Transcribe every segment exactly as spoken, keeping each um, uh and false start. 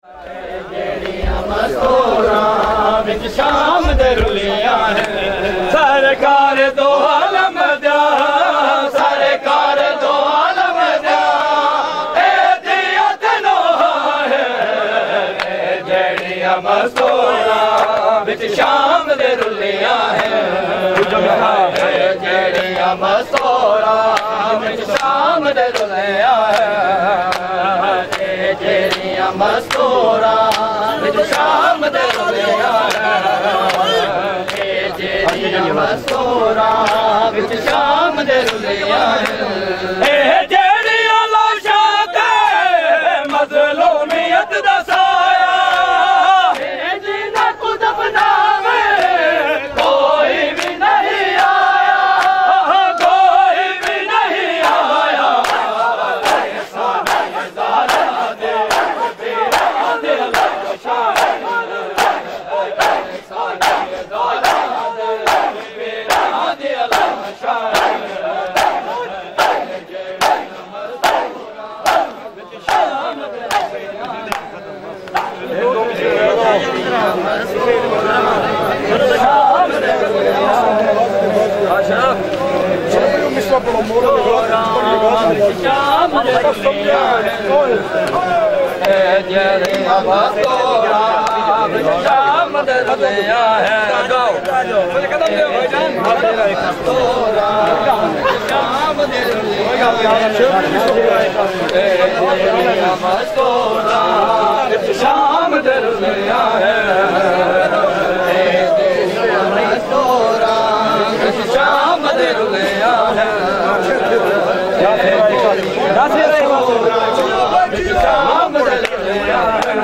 शाम दे रुलिया है सरकार दो आलम दा सरकार दो आलम दा ए दिया तनो है जेड़िया मस्तूरा विच शाम दे रुलिया है जेड़िया मस्तूरा विच शाम दे रुलिया है जेड़िया मस्तूरा विच शाम दे रुलिया मस्तूरा विच शाम दे रुलिया ए जेड़िया लाशा ते मज़लूमियत दा साया ए जिन्हां को दफनावे कोई भी नहीं आया कोई भी नहीं आया शाम दे रुलिया है शाम दे रुलिया है शाम दे रुलिया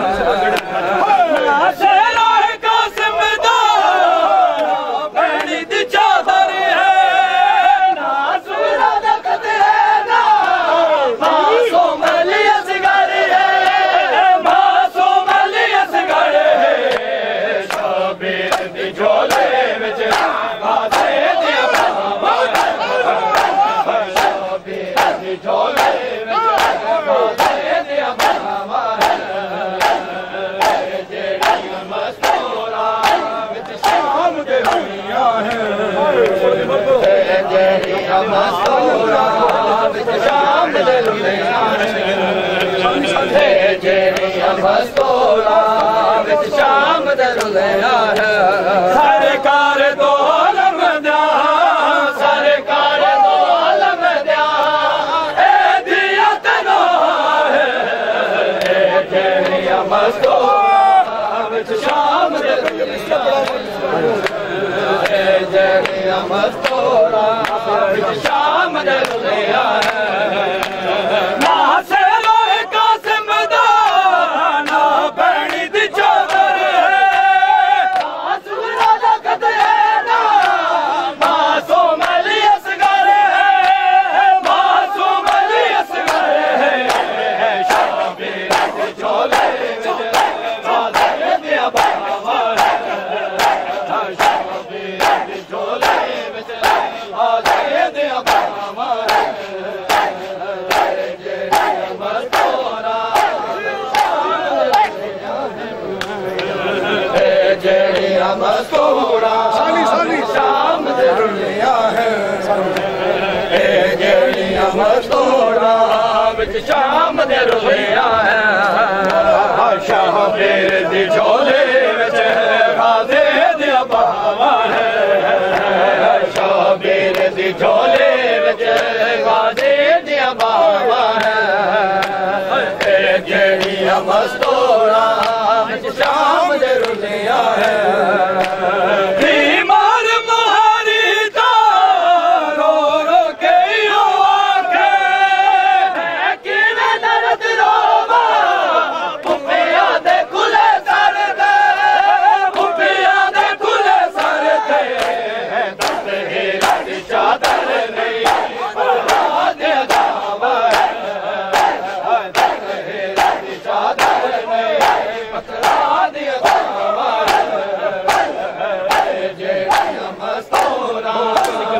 शाम दे रुलिया है सरकार दो आलम दा सरकार दो आलम दा ए दिया तनो है जेड़िया मस्तूरा विच शाम दे रुलिया है जेड़िया मस्तूरा विच शाम दे रुलिया है मस्तूरा शाम दे रुलिया है जेड़िया मस्तूरा विच शाम दे रुलिया है शाहबीर दी झोले विच खादे दिया बावा है शाहबीर दी झोले विच खादे दिया बावा है जेड़िया मस्तूरा विच शाम दे रुलिया है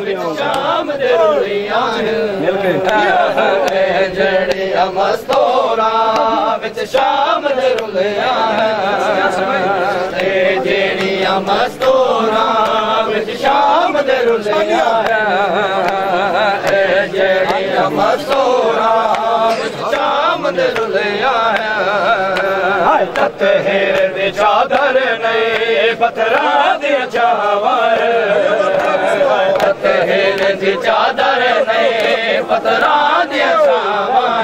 शाम दे रुलिया है जेड़िया मस्तूरा मस्तूरा विच शाम दे रुलिया है जेड़ियां मस्तूरा विच शाम दे रुलिया है जेड़ियां मस्तूरा विच शाम दे रुलिया है तत्हेर दी चादर नहीं पत्थरा दी छावर तत्हेर दी चादर नहीं पत्थरा दी छावर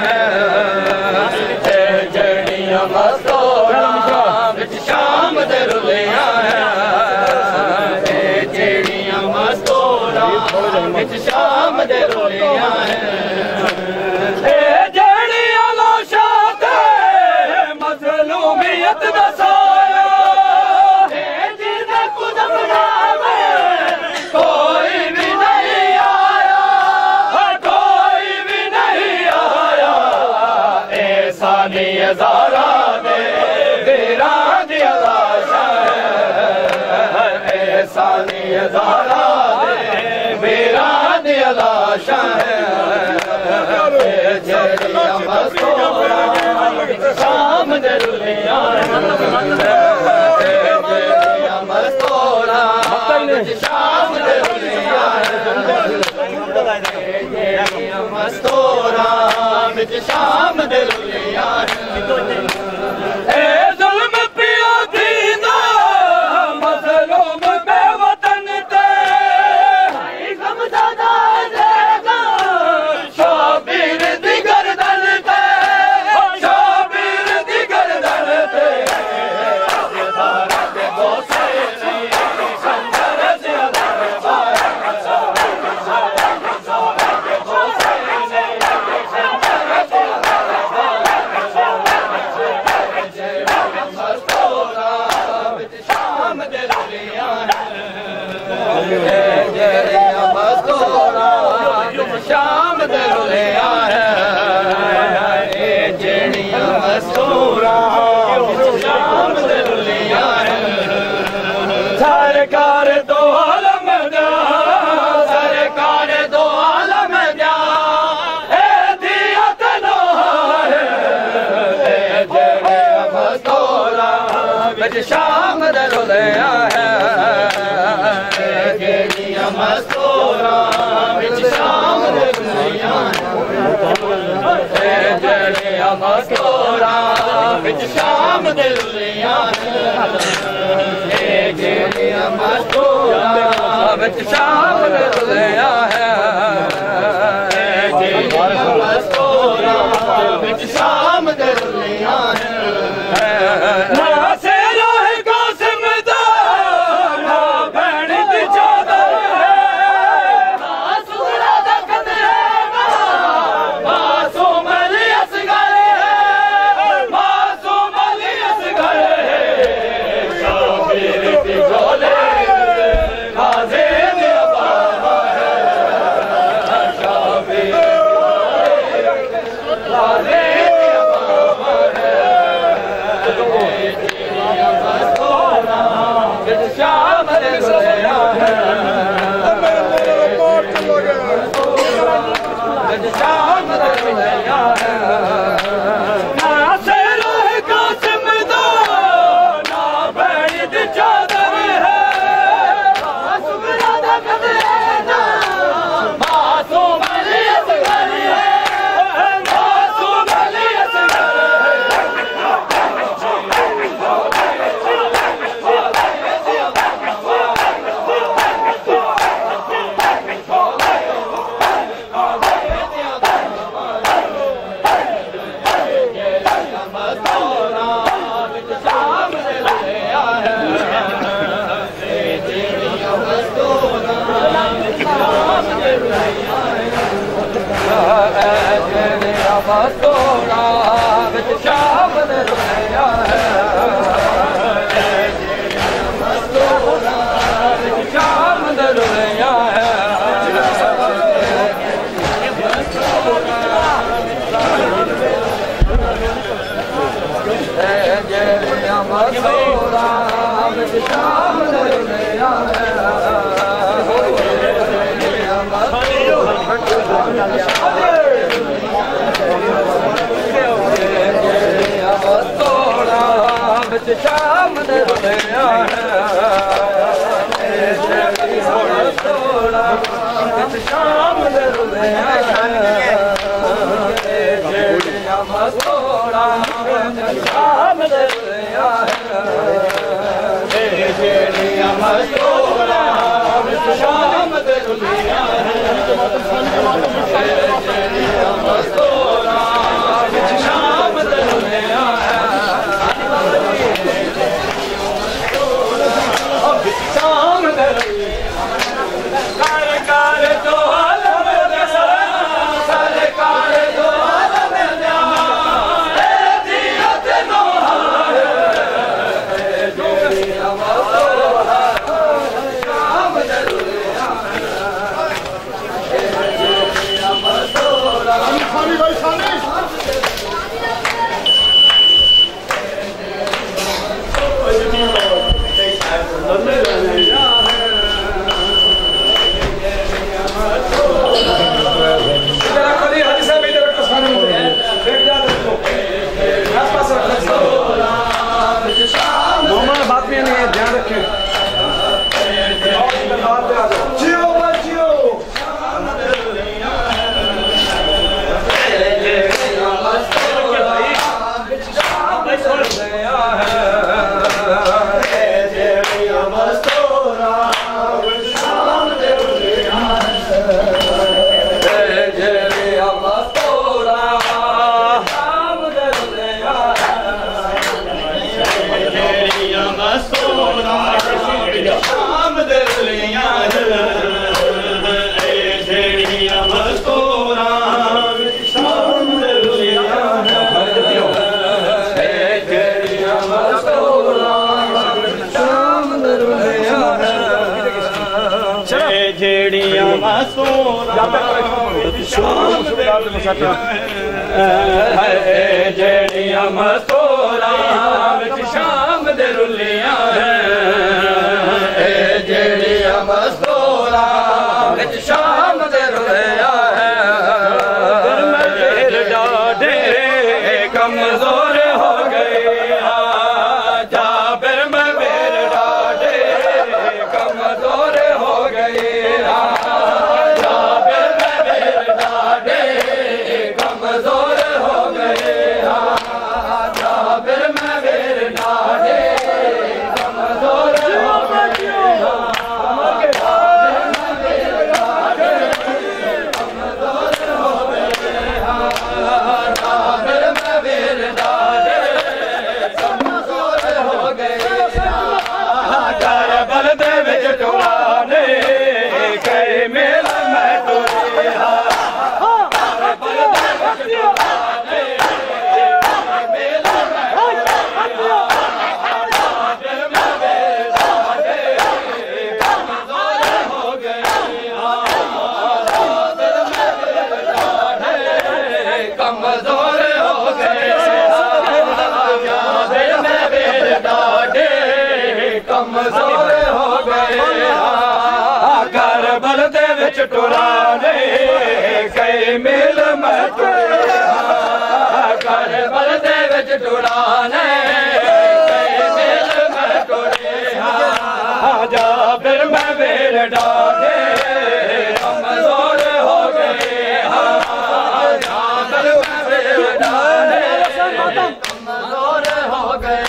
जड़ियां मस्तूरा विच शाम दे रुलिया है जड़ियां मस्तूरा विच शाम दे रुलिया है ज़ारा दे बेरा दिया लाशा है सानी ज़ारा दे बेरा दिया लाशा है जेड़ियां मस्तूरा शाम दे रुलिया जेड़ियां मस्तूरा शाम दे रुलिया जेड़ियां मस्तूरा विच शाम दे रुलिया शाम दे रुलिया है जेड़ियां मस्तूरा शाम दे रुलिया है सरकार दो आलम दा सरकार दो आलम दा ए दिया तनो है जेड़ियां मस्तूरा विच शाम दे रुलिया है जेड़ियां मस्तूरा विच शाम दे रुलिया जेड़ियां मस्तूरा विच शाम दे रुलिया जेड़ियां मस्तूरा विच शाम दे रुलिया है जेड़ियां मस्तूरा विच शाम दे रुलिया मस्तूरा विच शाम दे रुलिया है मस्तूरा विच शाम दे रुलिया है मस्तूरा विच शाम दे रुलिया है Yeah. शाम दे रुलिया जेड़िया मस्तूरा विच शाम दे रुलिया शाम दे सरकार तो आलम दे सरकार तो आलम दे ए दियत नो जेड़िया मस्तूरा शाम दे रुलिया जेड़िया मस्तूरा खाली भाई खाली बात में नहीं है ध्यान रखें जियो जियो जेड़िया मस्तूरा शाम जेड़िया मस्तूरा विच शाम दे रुलिया जेड़िया मस्तूरा विच शाम दे रुलिया डाडे कमजोर हो गए जाबिर में मेरे डाडे कमजोर हो गए कमजोर हो गए घर बल दे विच टुराने कई मिल मैं घर बल दे विच टुराने कई मिल मैं टुरे जाबिर मैं मेर डाले कमजोर हो गए जाबिर मैं मेर डाले कमजोर हो गए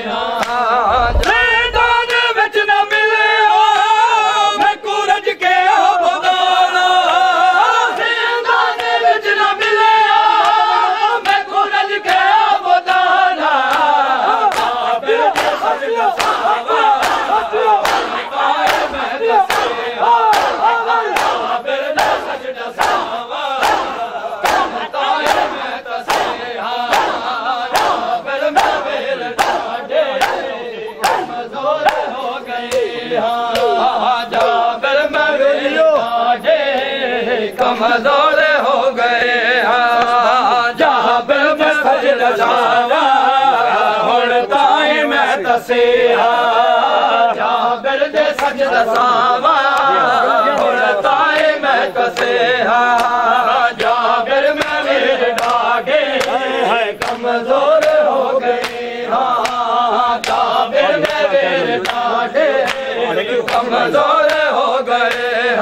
कमजोर हो गए जाबिर में सजदा जावा हुण ताई मैं दसिया जाबिर दे सजदा सावा हुण ताई मैं दसिया जाबिर में मेरे डागे कमजोर हो गए जाबिर में मेरे डागे कमजोर हो गए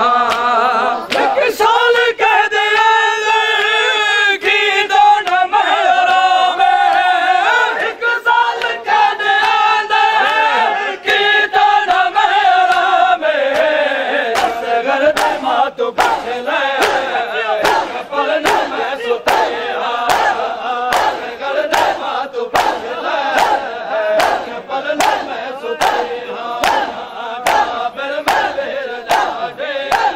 साल कह दिया की दोन मेरा में एक साल कह दिया की दोन मेरा में तू पुछ ले पल न मैं सुते गल दे मां तू पुछ ले पल न मैं सुते फिर मैं वीर डाडे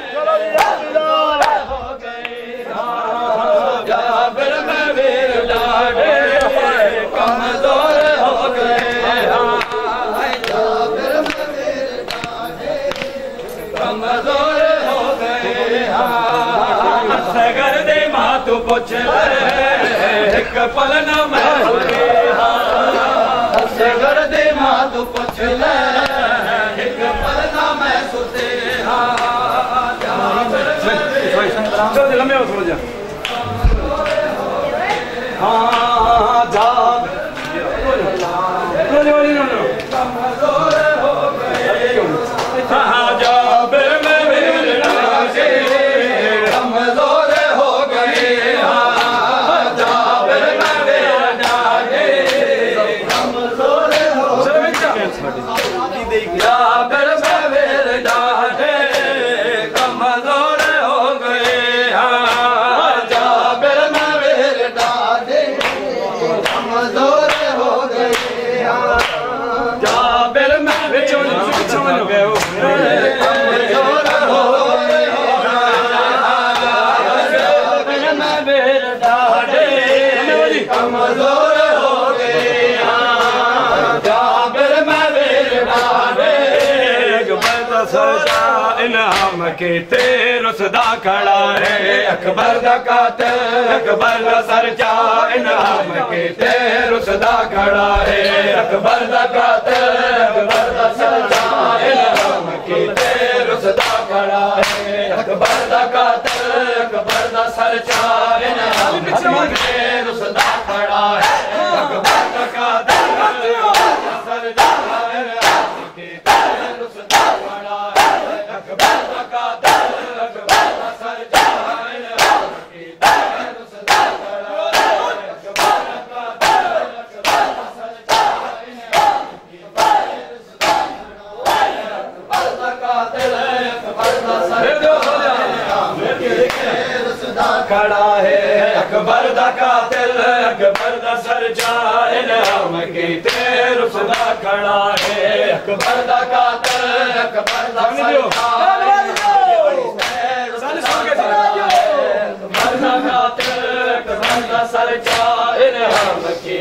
हो गए जा फिर मैं वीर डाडे कमजोर हो गए कमजोर हो गए सगर दे मां तू पुछ ले एक पल न मैं सुते सगर दे मां तू पुछ ले एक पल न मैं सुते चल लम्बे हो थोड़ा जा हाँ जाग कमजोर हो गए हाँ जा फिर मैं वीर डाडे कमजोर हो गए हाँ जा फिर मैं वीर डाडे कमजोर हो गए जा फिर मैं वीर डाडे कमजोर हो गए हाँ जा फिर मैं वीर डाडे कमजोर हो गए जा फिर मैं वीर डाडे कमजोर हो गए मैं वीर डाडे कमजोर हो गए जा फिर मैं वीर डाडे सजा इनाम के रुसदा खड़ा है अकबर दा कातिल अकबर दा सरजा इनाम के रुसदा खड़ा है अकबर दा कातिल अकबर दा सरजा इनाम के रुसदा खड़ा है अकबर दा कातिल अकबर दा सरजा इनाम के रुसदा खड़ा है अकबर दा कातिल सरजा इनाम के रुसदा खड़ा है अकबर दा कातिल अकबर दा सरजा इनाम के रुसदा खड़ा है अकबर दा कातिल अकबर दा सरजा इनाम के रुसदा खड़ा है अकबर दा कातिल अकबर दा सरजा इनाम के रुसदा खड़ा है अकबर दा कातिल अकबर दा सरजा अकबर दा कातिल अकबर दा सरजा इनाम के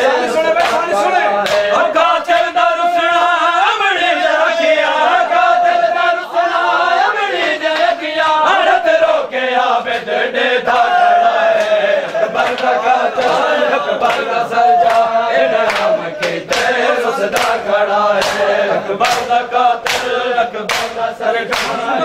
कातिल दा रुसना अमने रखिया कातिल दा रुसना अमने रखिया हरत रोके आवे डे दा खड़ा है अकबर दा कातिल अकबर दा सरजा इनाम के रुसदा खड़ा है अकबर दा कातिल अकबर दा सरजा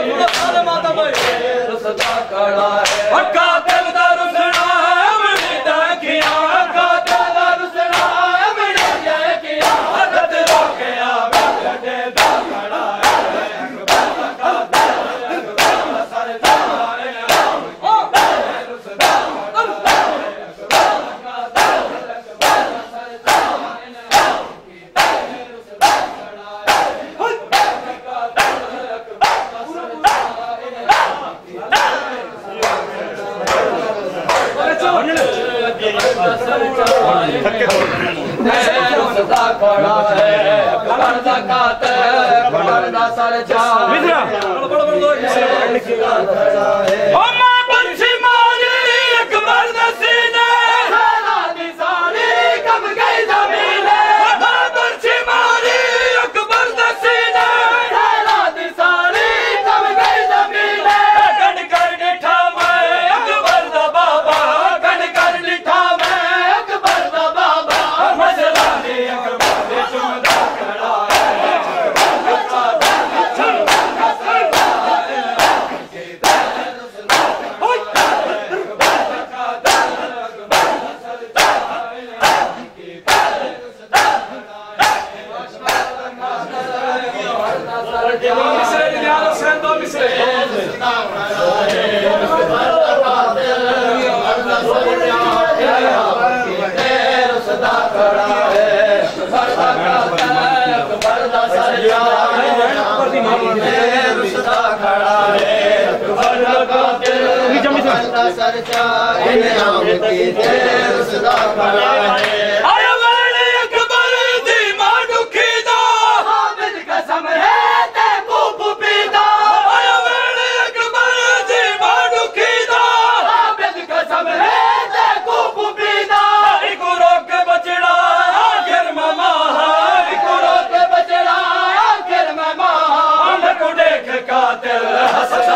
रुसदा खड़ा है कातिल दा रुसना अमने रखिया कातिल दा रुसना अमने रखिया हरत रोके आवे डे दा खड़ा है अकबर दा कातिल अकबर दा सरजा इनाम के रुसदा खड़ा है अकबर दा कातिल अकबर दा सरजा इनाम के रुसदा खड़ा है अकबर दा कातिल अकबर दा सरजा रुसदा खड़ा है अकबर दा कातिल अकबर दा सरजा अकबर दा सरचा इनाम कीते रुसदा खड़ा है आया वेले अकबर दी मां दुखी दा हामिद कसम है ते खूब पीदा आया वेले अकबर दी मां दुखी दा हामिद कसम है ते खूब पीदा इको रोक बचड़ा आखिर मामा इको रोक बचड़ा आखिर मामा हम को देख कातिल हंसदा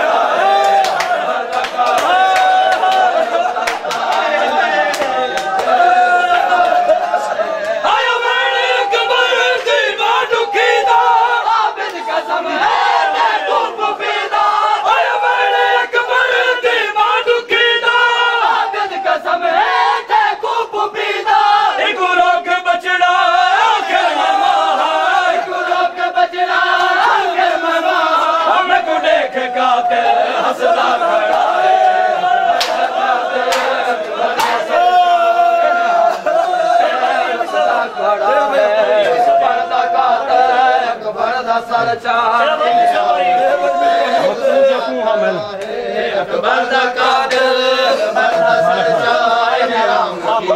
अकबर दा कादिल अकबर दा सरचा इनाम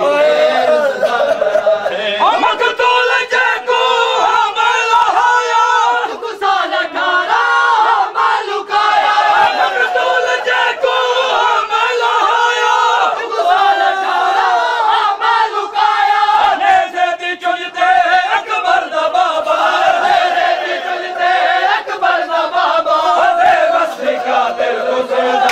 हम कतल जको हम लहाया गुसाल ठारा हम लुकाया हम कतल जको हम लहाया गुसाल ठारा हम लुकाया ने से दी चुजते अकबर दा बाबा ने से दी चुजते अकबर दा बाबा दे बस कादिल रुसदा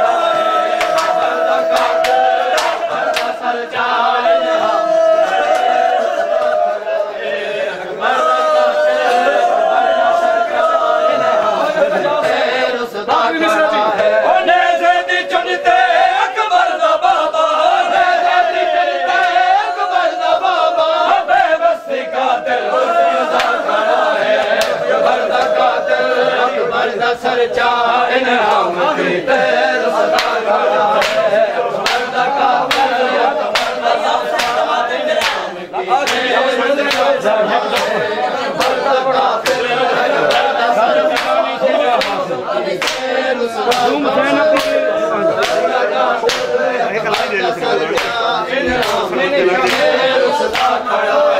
सरचा इनाम कीते रुसदा खड़ा है अकबर दा कादिल अकबर दा सरचा इनाम कीते रुसदा खड़ा है अकबर दा कादिल अकबर दा सरचा इनाम कीते रुसदा खड़ा है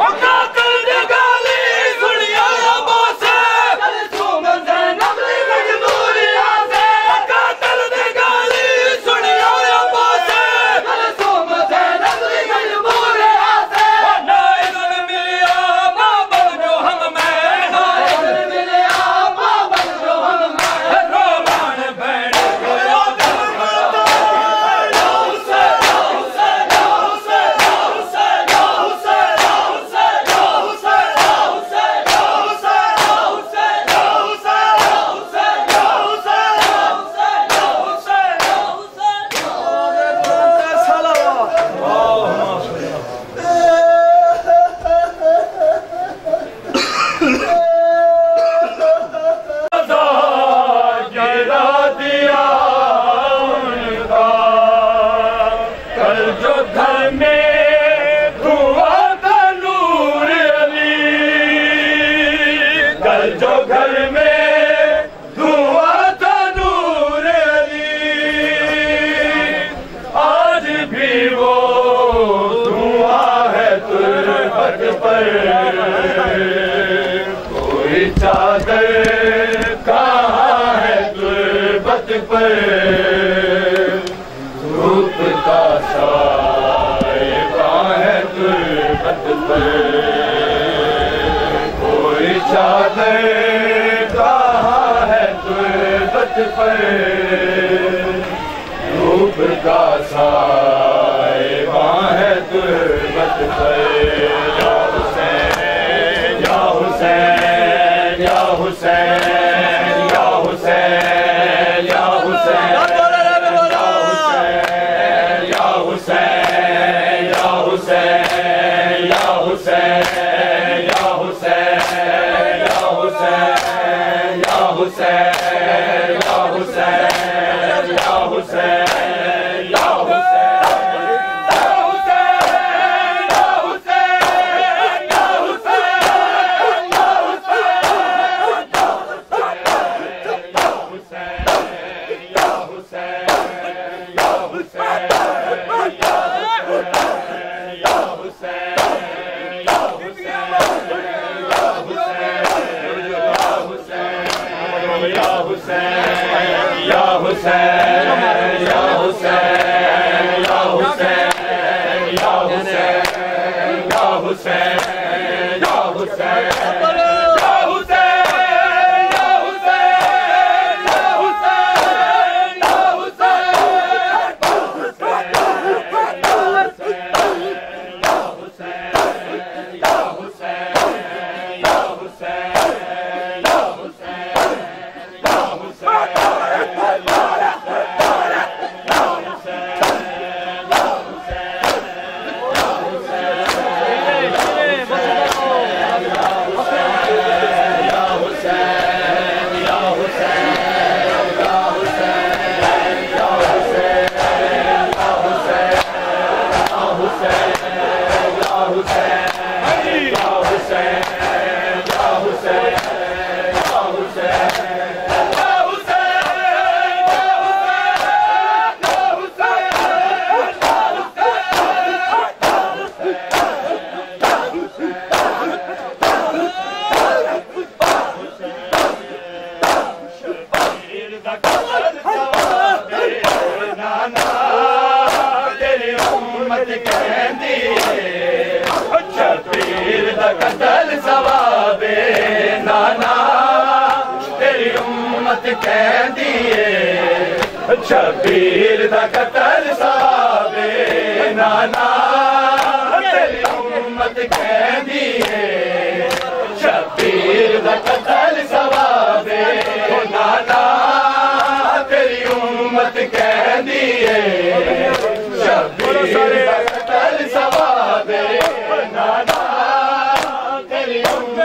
कोई चादर कहाँ है तुर्बत पर धूप का साया है तुर्बत पर कोई चादर कहाँ है तुर्बत पर धूप का साया है तुर्बत पर Hussein, Ya Hussein. हुसैन या हुसैन या हुसैन या हुसैन या हुसैन या हुसैन शबीर दा कतल सवाबे नाना तेरी उम्मत कहंदी है शबीर दा कतल सवाबे नाना तेरी उम्मत कहंदी है शबीर दा कतल सवाबे नाना तेरी उम्मत कहंदी है शबीर दा कतल सवाबे नाना तेरी उम्मत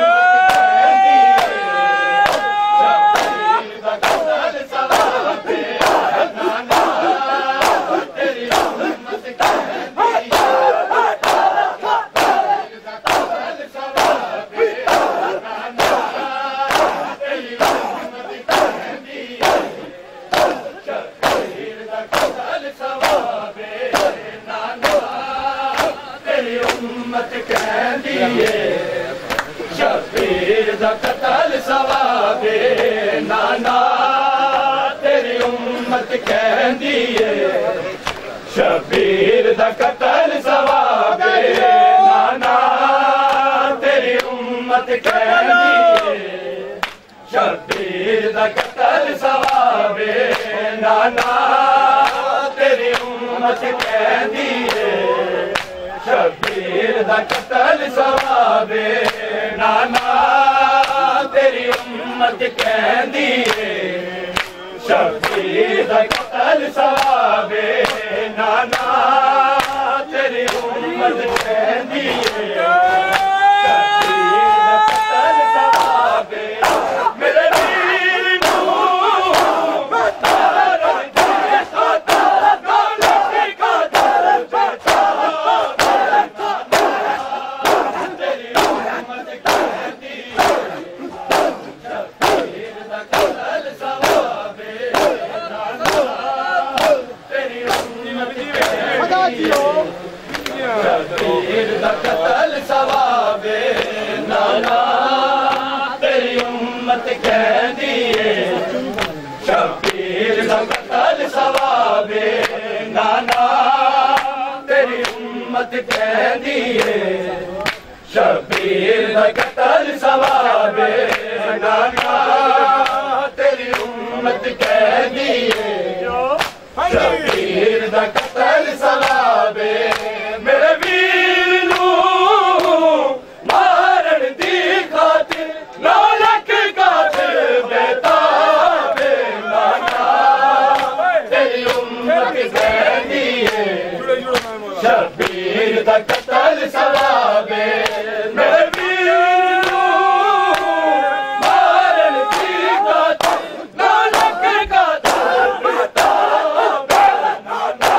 शबीर दा कतल सवाबे नाना तेरी उम्मत कहंदी है शबीर दा कतल सवाबे नाना तेरी उम्मत कहंदी है शबीर दा कतल सवाबे नाना तेरी उम्मत कहंदी है शबीर दा कतल सवाबे नाना तेरी उम्मत कहंदी है शबीर दा कतल सवाबे नाना तेरी उम्मत कहंदी है शबीर दा कतल सवाबे मेरे वीर शबीर दा कतल सवाबे नाना तेरी उम्मत कहंदी है शबीर दा कतल सवाबे नाना तेरी उम्मत कहंदी है शबीर दा कतल सवाबे नाना तेरी उम्मत कहंदी है शबीर दा कतल सवाबे मेरे वीर नू मारन दी खातिर नानक कातिल बेताबे नाना तेरी उम्मत कहंदी है शबीर दा कतल सवाबे मेरे वीर नू मारन दी खातिर नानक कातिल बेताबे नाना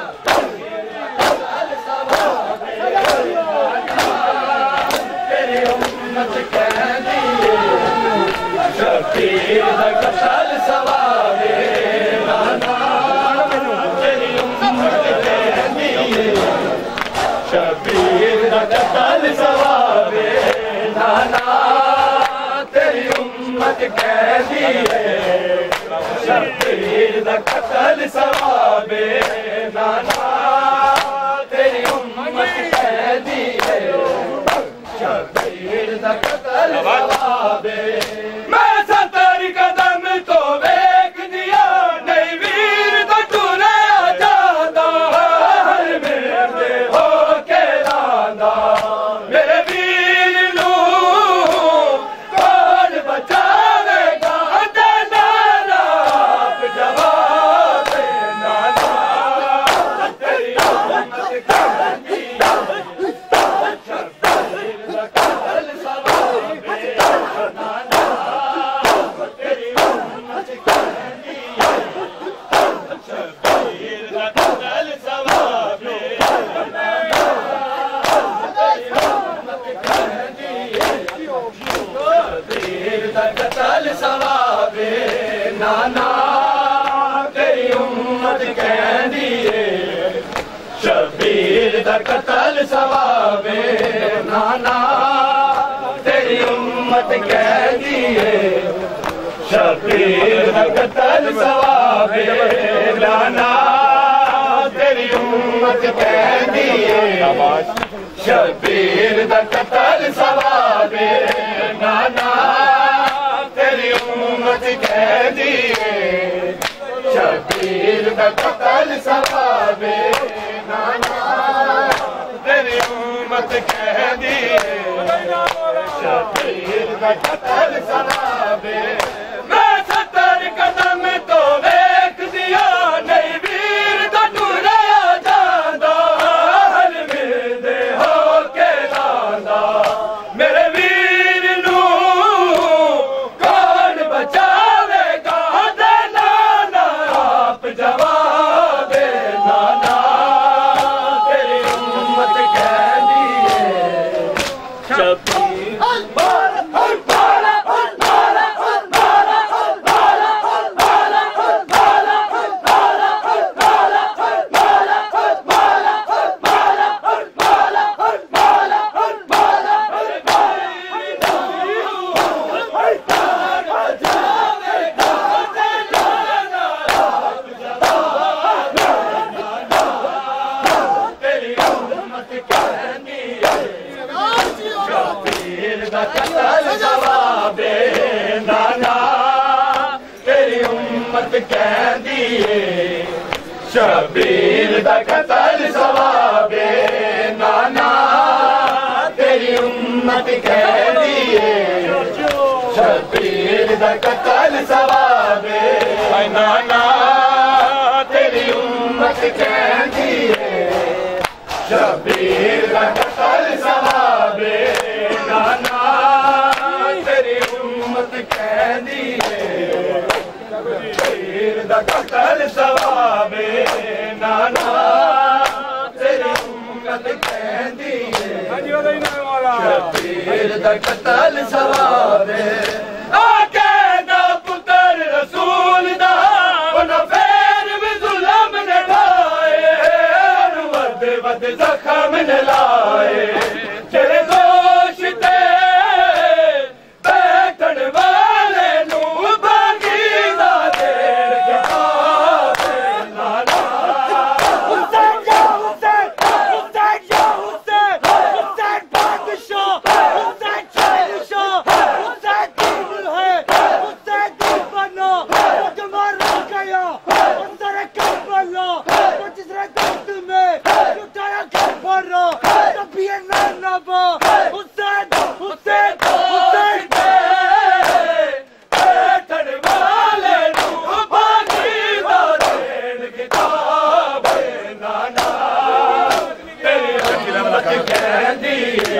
तेरी कहती है शबीर दा कतल सवाबे नाना तेरी उम्मत कहती है शबीर दा कतल सवाबे मैं सत्तर कदम तो वेख दिया नहीं वीर तो टूरे जादा हर मेरे हो के लांदा मेरे वीर नू कौन बचावेगा नाना आप जवाब नाना तेरी उम्मत कहती शबीर दा कतल सवाबे नाना तेरी उम्मत कहती शबीर दा कतल सवाबे शबीर दा कतल सवाबे नाना तेरी उम्मत कहती है शबीर दा कतल सवाबे नाना तेरी उम्मत कहती है शबीर दा कतल सवाबे नाना तेरी उम्मत कहती है शबीर दा कतल सवाबे नाना तेरी उम्मत कहती है शबीर दा कतल सवाबे नाना तेरी उम्मत कहती है शबीर दा कतल सवाबे मैं सत्तर कदम तो वेख दिया नहीं वीर तो टूरे जादा हर मेरे हो के लांदा मेरे वीर नू कौन बचावेगा नाना आप जवाब नाना तेरी उम्मत कहती है शबीर शबीर दा कतल सवाबे नाना तेरी उम्मत कहती है शबीर दा कतल सवाबे नाना तेरी उम्मत कहती है शबीर दा कतल सवाबे नाना तेरी उम्मत कहती है शबीर दा कतल सवाबे नाना तेरी उम्मत कहती है शबीर दा कतल सवाबे नाना तेरी उम्मत कहती है शबीर दा कतल सवाबे आके दा पुत्र रसूल दा उन्हां फेर भी जुल्म ने ढाए वद वद जख्म ने लाए तेरे दोष ते बैठन वाले नू भागीदा देर के आवे नाना हुसैन या हुसैन हुसैन या हुसैन हुसैन बादशाह हुसैन शहंशाह हुसैन दिल है हुसैन दिल बनो जो मारा गया अंदर करबला तो जिसरे दर्द में उठाया करबला तभी नाना वो हुसैन हुसैन हुसैन बैठन वाले नू भागीदा देर के आवे नाना तेरी उम्मत कहती है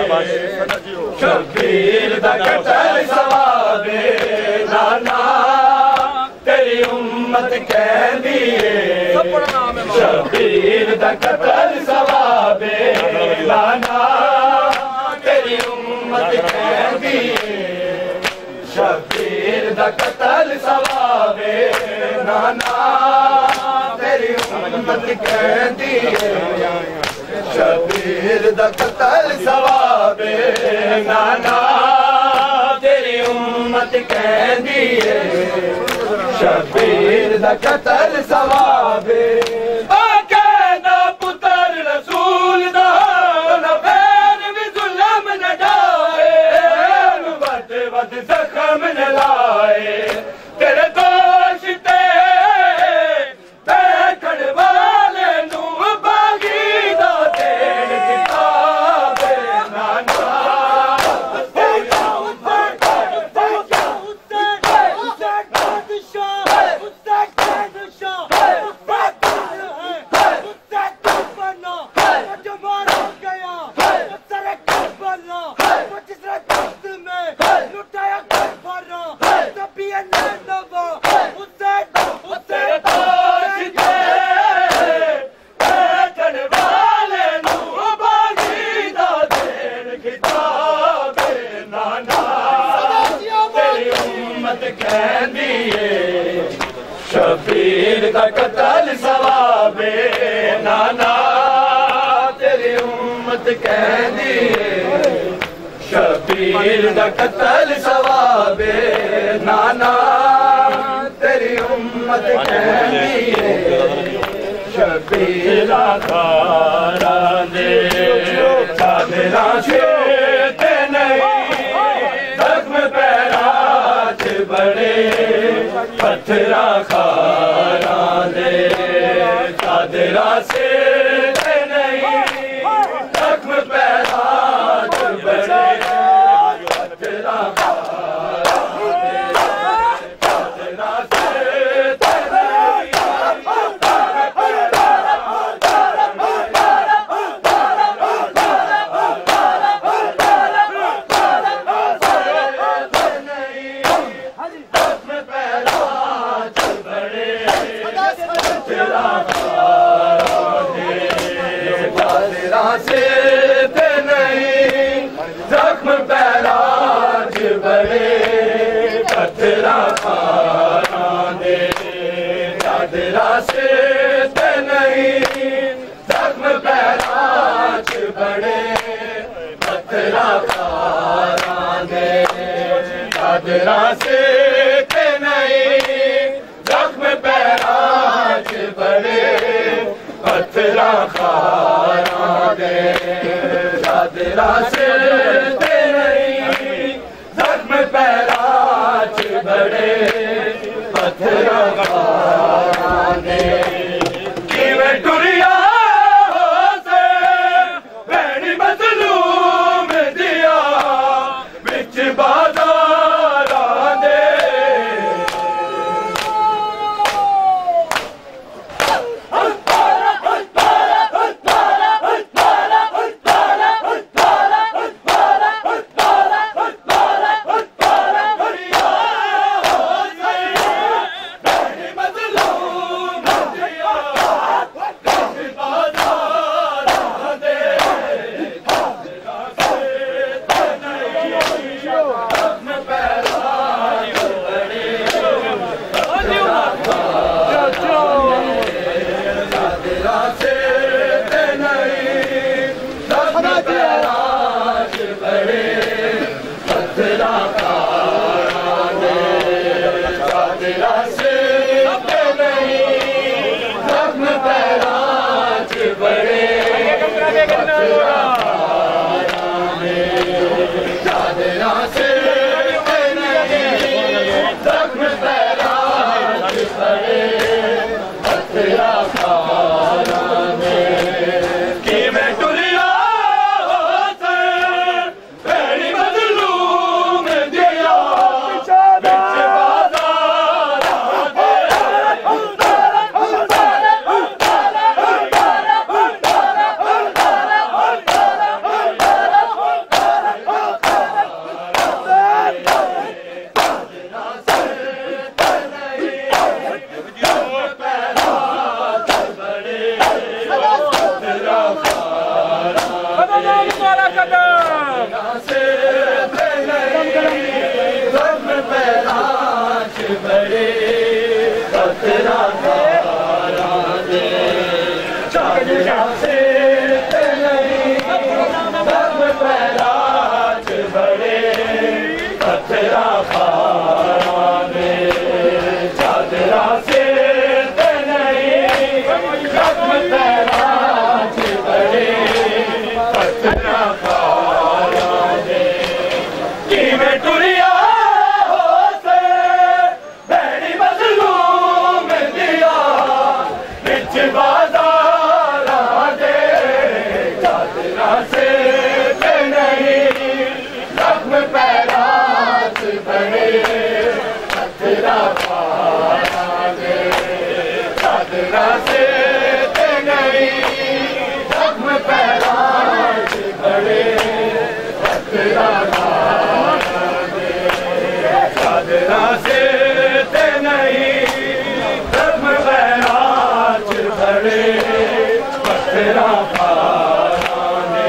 शबीर दा कतल सवाबे नाना तेरी उम्मत कहती है शबीर दा कतल सवाबे नाना तेरी उम्मत कहती है शबीर दा कतल सवाबे नाना तेरी उम्मत कहती है शबीर दा कतल सवाबे नाना तेरी उम्मत उम्मत कहंदी है शबीर दा कतल सवाब कहना पुत्र रसूल दा न बैर भी जुल्म न डाए वद वद जख्म न लाए तेरे दोष ते बैठण वाले नू बागी दा देण किताब नाना शबीर का कतल सवाबे नाना तेरी उम्मत कहंदी है शबीर का कतल सवाबे नाना तेरी उम्मत कहंदी है शबीर खारा दे साधना छेते नहीं जख्म पैरा च बड़े पत्थरा खारा दे चादरा से नहीं जख्म पैरा च बड़े पत्थरा खारा दे चादरा से जख्म पैराज बड़े पत्थरा खारा दे चादरा से नहीं जख्म पैराज बड़े पत्थरा खारा दे चादरा से नहीं जख्म पैराज बड़े पत्थरा खारा दे चादरा से जख्म पैराज बड़े पत्थरा खारा दे किवें टुरिया हो से भैणी मजलूम दिया बिच बाजारा दे जख्म तेरा बड़े पत्थरा पारा दे किवें टुरिया हो से बैरी मजलूम दिया बिच बाजारा दे चादरा से ते नहीं जख्म पैरा बड़े पत्थरा पारा दे चादरा से ते नहीं जख्म पैरा बड़े पत्थरा पारा दे चादरा से ते नहीं जख्म पैरा बड़े पत्थरा पारा दे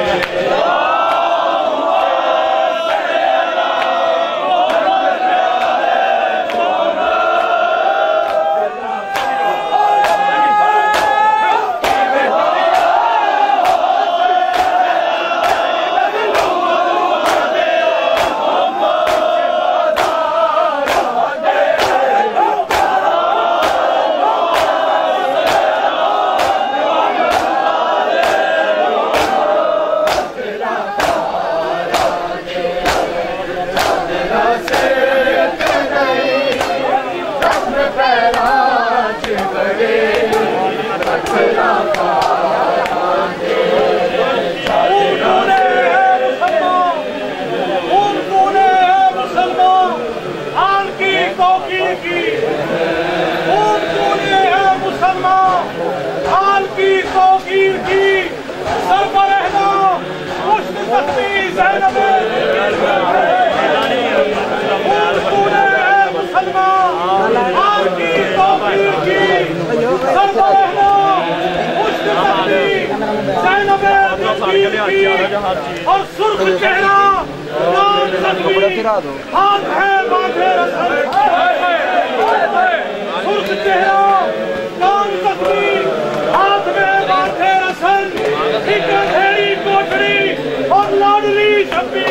और सुर्ख चेहरा हाथ है बांधे रसल सुर्ख चेहरा कान तस्वी हाथ में बांधे रसल एक अंधेरी कोठरी और लाडली शब्बीर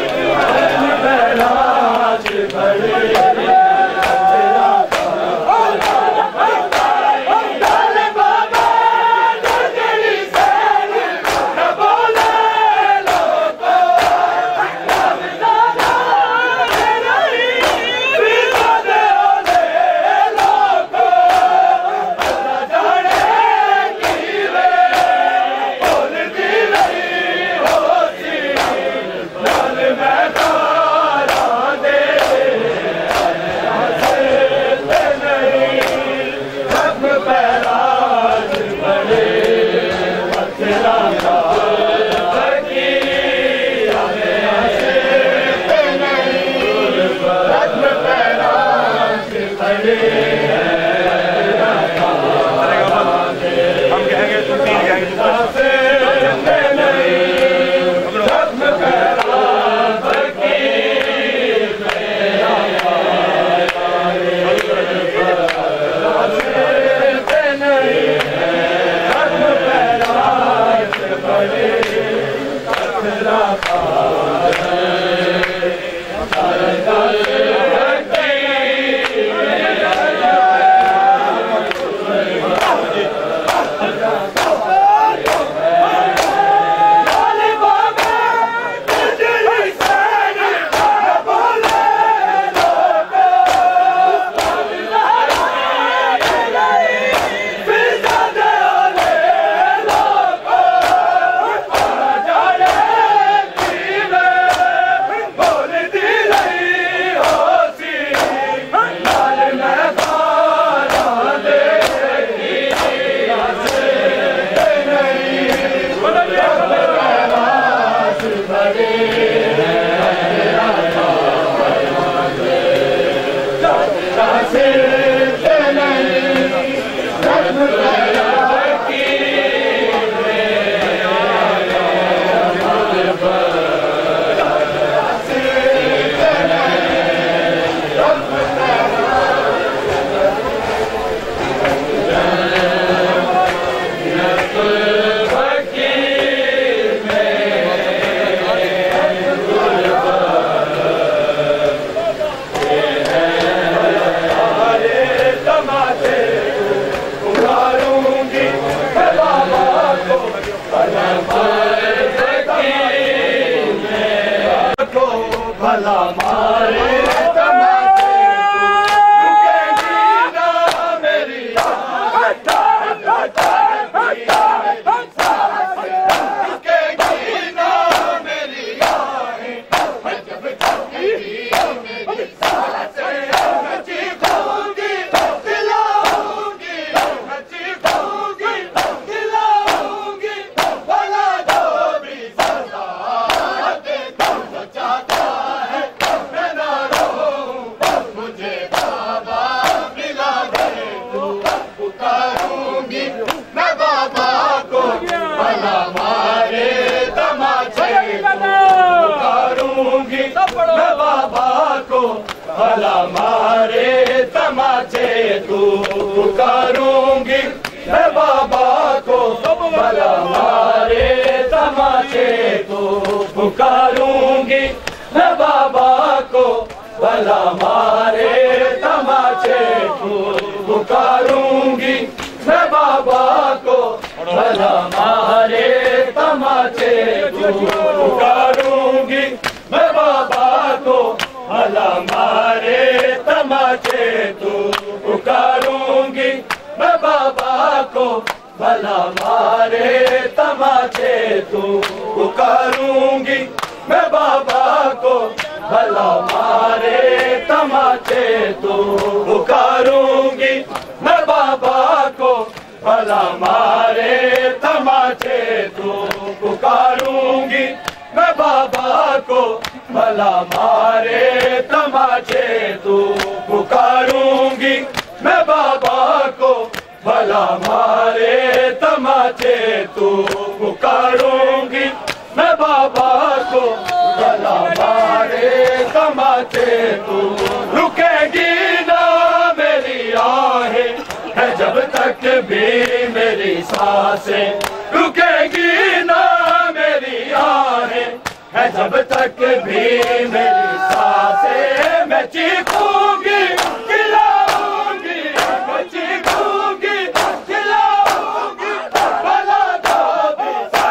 भला मारे तमाचे तू पुकारूंगी मैं बाबा को भला मारे तमाचे तू पुकारूंगी मैं बाबा को भला मारे तमाचे तू पुकारूंगी मैं बाबा को भला मारे तमाचे तू पुकारूंगी मैं बाबा को भला मारे तमाचे तू पुकारूंगी मैं बाबा को भला मारे तमाचे तू पुकारूंगी मैं बाबा को भला मारे तमाचे तू पुकारूंगी मैं बाबा को भला मारे तमाचे तू रुकेगी ना मेरी आहें है जब तक भी मेरी सांसें रुकेगी ना मेरी आहें है जब तक भी मेरी सांसें मैं चीखूंगी चिल्लाऊंगी मैं चीखूंगी चिल्लाऊंगी भला दो भी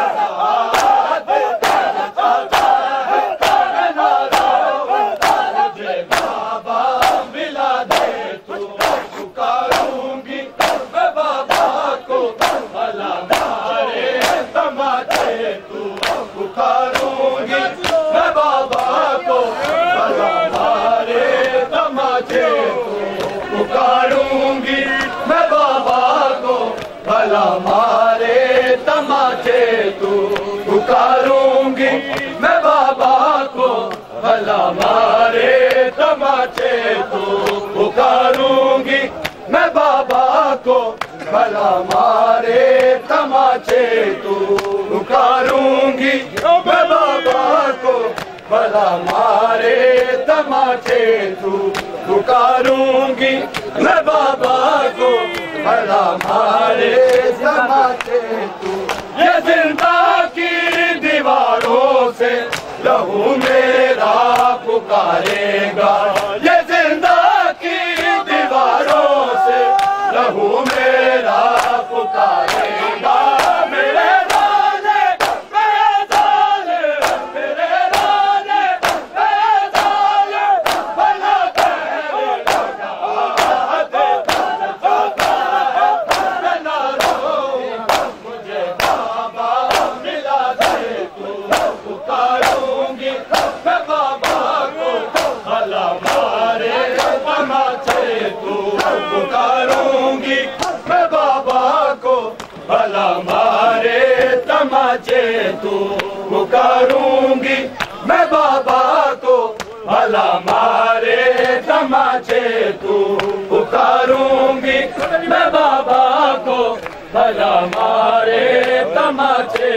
साथ चलता है मैं ना रोऊं मुझे बाबा मिला दे तू पुकारूंगी मैं बाबा को भला मारे तमाचे तू पुकारूंगी मैं बाबा को भला मारे तमाचे तू पुकारूंगी मैं बाबा को भला मारे तमाचे तू पुकारूंगी मैं बाबा को भला मारे तमाचे तू पुकारूंगी मैं बाबा को भला मारे तमाचे तू पुकारूंगी मैं बाबा को भला मारे तमाचे तू पुकारूंगी मैं बाबा को भला मारे तमाचे तू ये जिंदा की दीवारों से लहू मेरा पुकारेगा ये जिंदा की दीवारों से लहू मेरा पुकारेगा मेरे राने मेरे साले मेरे राने मेरे साले भला तेरे लगा दे चलता है मैं ना रोऊं मुझे बाबा मिला दे तू पुकारूंगी मैं बाबा को भला मारे तमाचे तू पुकारूंगी मैं बाबा को भला मारे तमाचे तू पुकारूंगी मैं बाबा को भला मारे तमाचे तू पुकारूंगी मैं बाबा को भला मारे तमाचे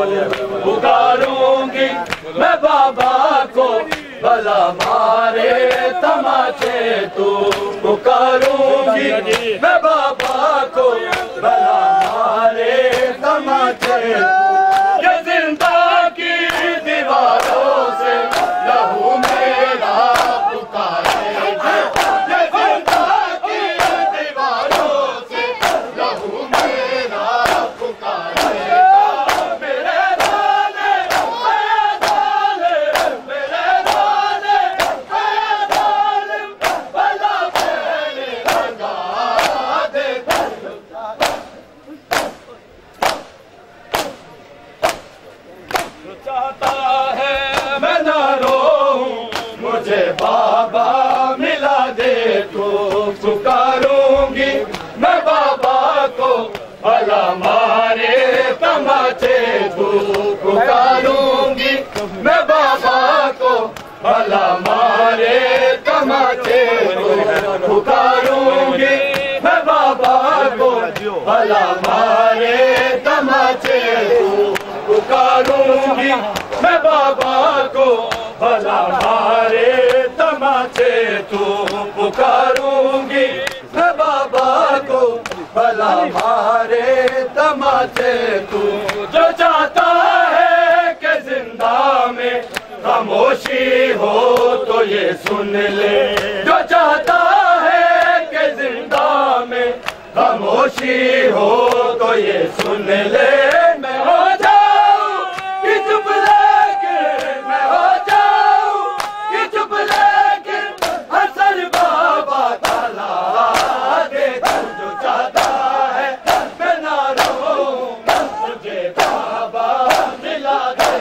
पुकारूंगी मैं बाबा को भला मारे तमाचे तू पुकारूंगी मैं बाबा को भला मारे तमाचे ये जिंदा की दीवारों से लहू मेरा पुकारेगा ये जिंदा की दीवारों से लहू मेरा पुकारेगा मेरे राने मेरे साले मेरे राने मेरे साले भला तेरे लगा दे चाहता है मैं ना रोऊं मुझे बाबा मिला दे तू पुकारूंगी मैं बाबा को भला मारे तमाचे तू पुकारूंगी मैं बाबा को भला मारे तमाचे तू पुकारूंगी मैं बाबा को भला मारे तमाचे तू पुकारूंगी मैं बाबा को भला मारे तमाचे तू पुकारूंगी मैं बाबा को भला मारे तमाचे तू जो चाहता है कि जिंदा में खामोशी हो तो ये सुन ले जो चाहता है कि जिंदा में खामोशी खामोशी हो तो ये सुन ले, मैं हो जाऊं कि चुप लेकिन मैं हो जाऊं कि चुप लेकिन हसन बाबा ताला देख जो चाहता है मैं ना रहूं, मुझे बाबा मिला दे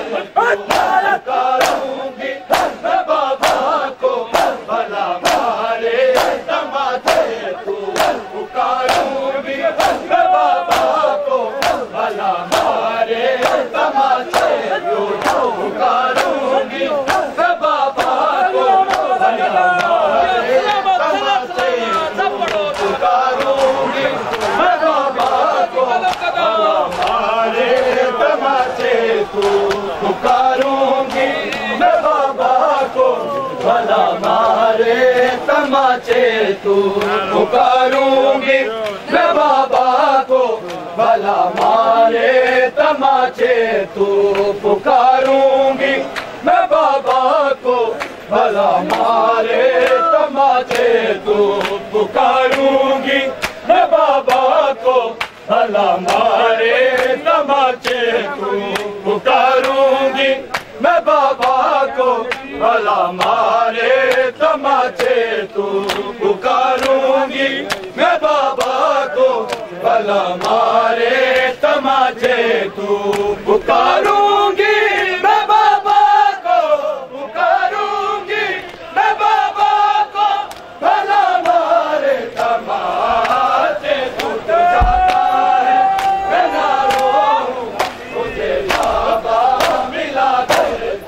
करूंगी मैं बाबा को भला मारे तमाचे तू पुकारूंगी मैं बाबा को भला मारे तमाचे तू पुकारूंगी मैं बाबा को भला मारे तमाचे पुकारूंगी मैं बाबा को भला मारे तमाचे तू पुकारूंगी मैं बाबा को भला मारे तमाचे तू पुकारूंगी मैं बाबा को भला मारे तमाचे तू पुकारूंगी मैं बाबा को भला मारे तमाचे तू पुकारूंगी मैं बाबा को भला मारे तमाचे तू पुकारूंगी मैं बाबा को भला मारे तमाचे तू पुकारूंगी मैं बाबा को भला मारे तमाचे तू पुकारूंगी मैं बाबा को पुकारूंगी मैं बाबा को भला मारे तमाचे तू जाता है मैं ना रोऊं मुझे बाबा मिला दे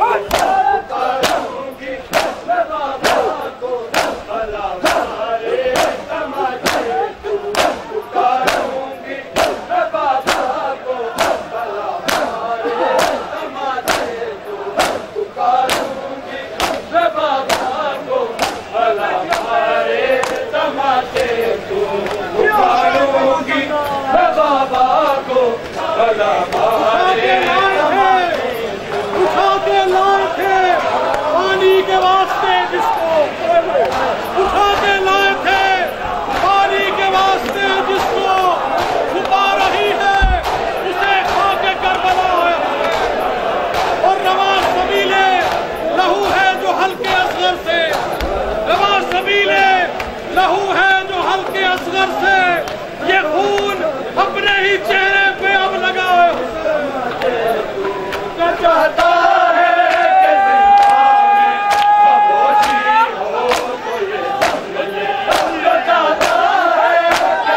करूंगी मैं बाबा को भला मारे तमाचे तू करूंगी मैं बाबा को भला मारे तमाचे तू करूंगी मैं बाबा को भला मारे तमाचे तू करूंगी मैं बाबा को भला मारे उठा के लाए थे पानी के वास्ते, जिसको उठा के लाए थे पानी के वास्ते, जिसको छुपा रही है उसे खा के करबला है। और नवाज सबीले लहू है जो हल्के असगर से, नवाज सबीले लहू है जो हल्के असगर से, ये खून अपने ही चेहरे पे अब लगा है। चाहता है कि खामोशी हो तो ये सुन ले, जो चाहता है कि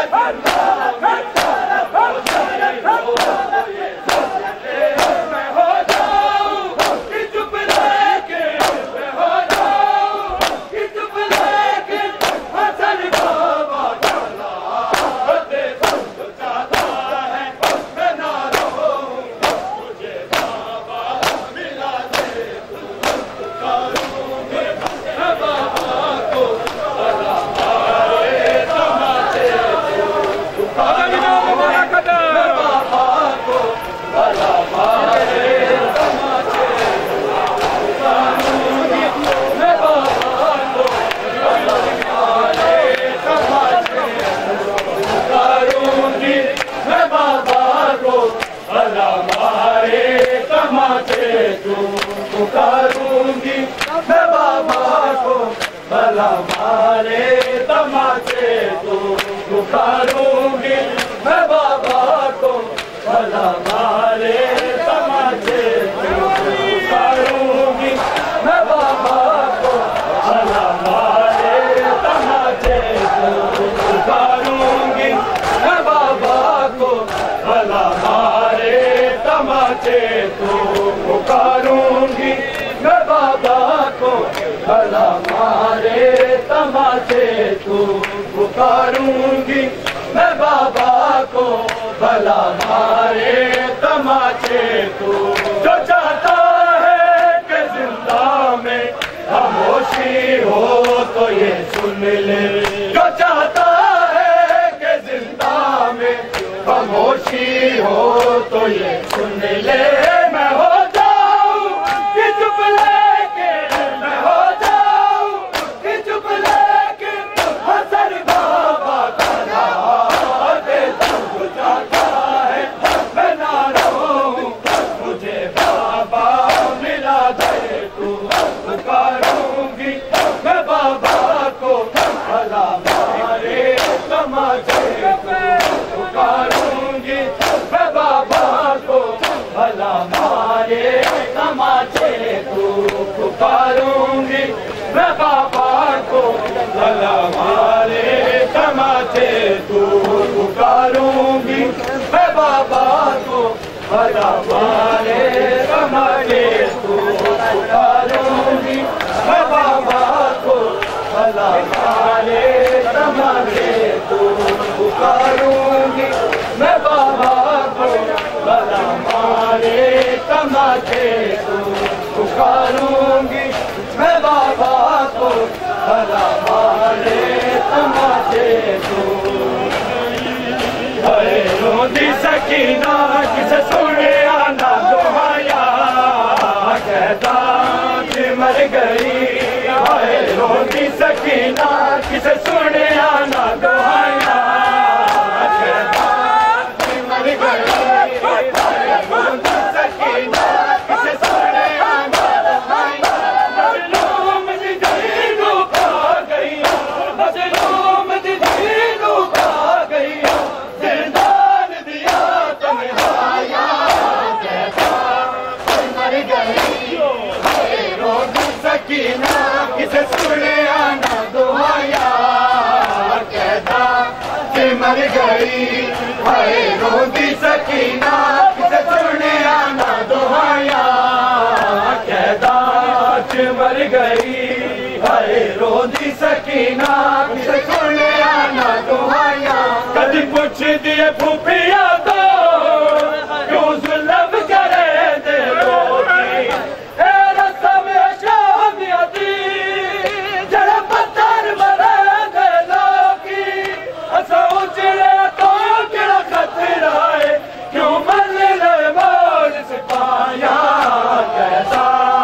खामोशी हो तो ये सुन ले, मैं हो जाऊं कि चुप लेकिन मैं हो जाऊं कि चुप लेकिन हसन बाबा ताला देख जो चाहता है मैं ना रहूं, मुझे बाबा मिला दे करूंगी मैं बाबा को भला मारे तमाचे तू करूंगी मैं बाबा को भला मारे तमाचे तू करूंगी मैं बाबा को भला मारे तमाचे तू करूंगी मैं बाबा को भला मारे तमाचे तू पुकारूंगी मैं बाबा को भला मारे तमाचे तू पुकारूंगी मैं बाबा को भला मारे तमाचे तू पुकारूंगी मैं बाबा को भला मारे तमाचे तू पुकारूंगी मैं बाबा को भला मारे तमाचे तू पुकारूंगी मैं बाबा को भला मारे तमाचे तू पुकारूंगी मैं बाबा को भला मारे तमाचे तू। जो चाहता है कि जिंदा में खामोशी हो तो ये सुन ले, जो चाहता है कि जिंदा में खामोशी हो तो ये सुन ले, मैं हो जाऊं कि चुप लेके मैं हो जाऊं कि चुप लेके हसन बाबा का नाम दे तू पुकारूंगी मैं बाबा को भला मारे तमाचे तू पुकारूंगी मैं बाबा को भला मारे तमाचे तू पुकारूंगी मैं बाबा को भला मारे तमाचे तू पुकारूंगी मैं बाबा को भला मारे तमाचे तू पुकारूंगी मैं बाबा को भला मारे तमाचे तू रोंदी सकीना किसे सुने आना दुहाया कहता मर गई रोंदी सकीना किसे सुने आना दुहाया कहता मर गई रोंदी सकीना किसे सुने आना दुहाया मजलूम दी दीनू पा गई मजलूम दी दीनू पा गई जिंदान दिया तन्हाया कहता मर गई रोंदी सकीना किसे सुने आना दुहाया कहता मर गई हाय रोंदी सकीना किसे सुने आना दुहाया कहता मर गई हाय रोंदी सकीना किसे सुने आना दुहाया कदी पुछ दिए फूफिया तो क्यों जुल्म करे दे रोती ए रस्ता में शाम आती जरा पत्थर मरे दे लोगी असा उजड़े तो किड़ा खतरा है क्यों मर ले मोर सिपाया कहता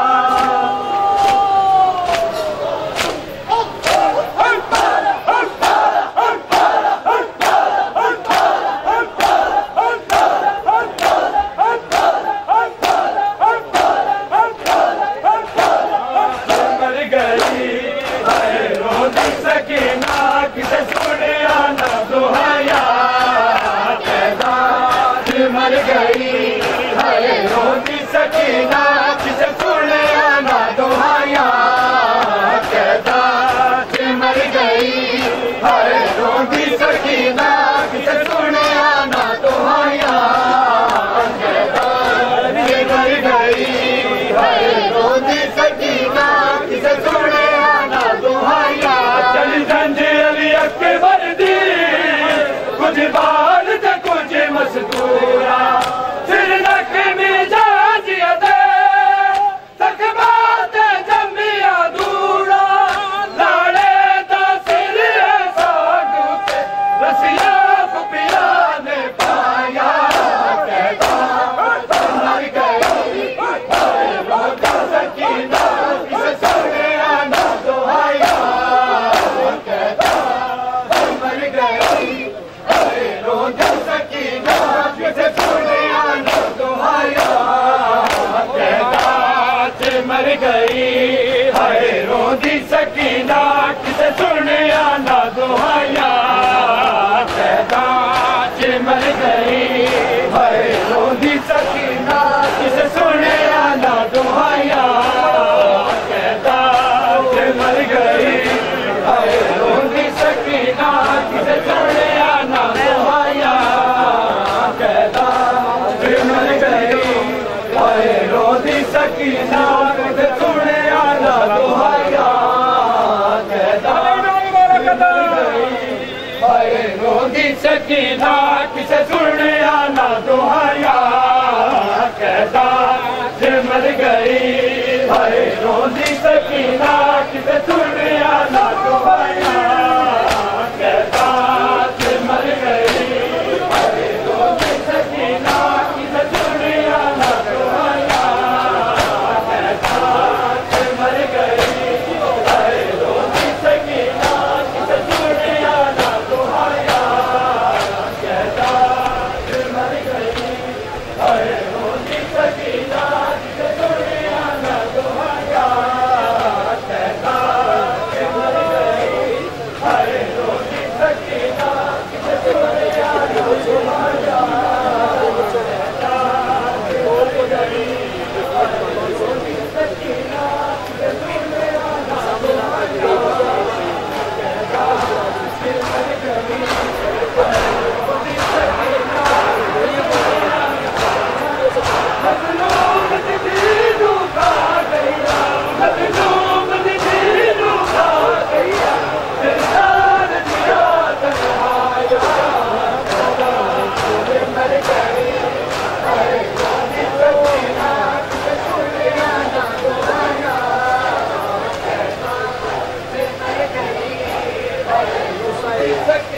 मर गई हाय रोंदी सकीना किसे सुने आना दुहाया कहता मर गई हाय रोंदी सकीना किसे सुने आना दुहाया कहता मर गई हाय रोंदी सकीना किसे सुने आना दुहाया चली जंजीर अकबर दी कुछ बाल ते कुछ मजदूरा फिर नक में जाजिया दे तक बात जमिया दूरा लाड़े दा सिर साधु से रसिया पिया ने पाया कहता मर गई रोंदी सकीना किसे सुने आना दुहाया कहता मर गई रोंदी सकीना किसे सुने आना दुहाया कहता मर गई हाय रोंदी सकीना किसे सुने आना दुहाया कहता मर गई हाय रोंदी सकीना किसे सुने आना दुहाया कहता मर गई हाय रोंदी सकीना किसे सुने आना दुहाया कहता मर गई हाय रोंदी सकीना किसे सुने आना दुहाया कहता मर गई हाय रोंदी सकीना किसे सुने आना दुहाया कहता मर गई हाय रोंदी सकीना किसे सुने आना दुहाया कहता मर गई हाय रोंदी सकीना किसे सुने आना दुहाया कहता मर गई हाय रोंदी सकीना किसे सुने आना दुहाया कहता मर गई हाय रोंदी सकीना किसे सुने आना दुहाया कहता मर गई सकती